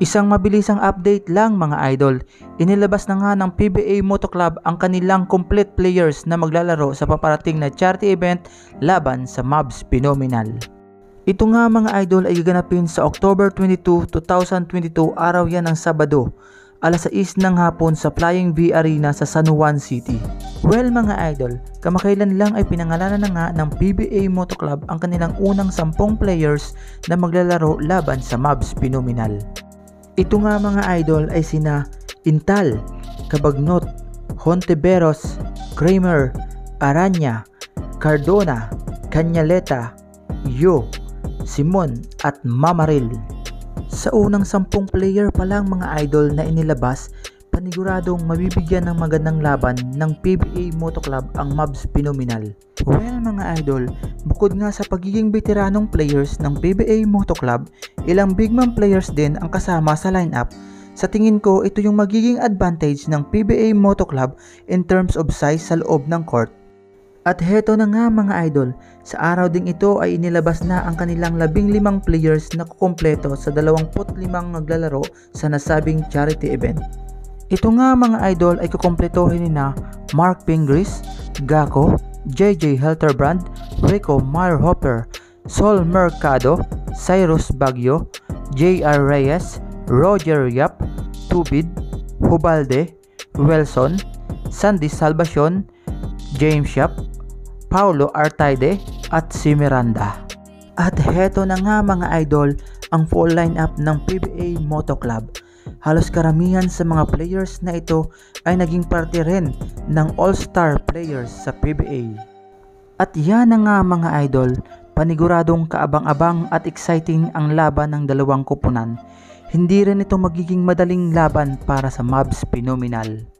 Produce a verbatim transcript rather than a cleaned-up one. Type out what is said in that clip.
Isang mabilisang update lang mga idol, inilabas na nga ng P B A Moto Club ang kanilang complete players na maglalaro sa paparating na charity event laban sa M A V S Phenomenal. Ito nga mga idol ay gaganapin sa October twenty-second, two thousand twenty-two, araw yan ng Sabado, alas sais ng hapon sa Flying V Arena sa San Juan City. Well mga idol, kamakailan lang ay pinangalanan na nga ng P B A Moto Club ang kanilang unang sampung players na maglalaro laban sa M A V S Phenomenal. Ito nga mga idol ay sina Intal, Cabagnot, Hontiveros, Kramer, Aranya, Cardona, Canyaleta, Yo, Simon at Mamaril. Sa unang sampung player pa lang mga idol na inilabas, paniguradong mabibigyan ng magandang laban ng P B A Moto Club ang M A V S Phenomenal. Well mga idol, bukod nga sa pagiging veteranong players ng P B A Moto Club, ilang big man players din ang kasama sa lineup. Sa tingin ko, ito yung magiging advantage ng P B A Moto Club in terms of size sa loob ng court. At heto na nga mga idol, sa araw ding ito ay inilabas na ang kanilang labing limang players na kukumpleto sa dalawampu't limang naglalaro sa nasabing charity event. Ito nga mga idol ay kukumpletohin ni na Mark Pingris, Gako, J J Helterbrand, Rico Meyerhofer, Sol Mercado, Cyrus Baguio, J R Reyes, Roger Yap, Tubid, Hubalde, Wilson, Sandy Salvacion, James Yap, Paulo Artaide at si Miranda. At heto na nga mga idol ang full lineup ng P B A Moto Club. Halos karamihan sa mga players na ito ay naging parte rin ng all-star players sa P B A. At yan na nga mga idol, paniguradong kaabang-abang at exciting ang laban ng dalawang koponan. Hindi rin ito magiging madaling laban para sa M A V S Phenomenal.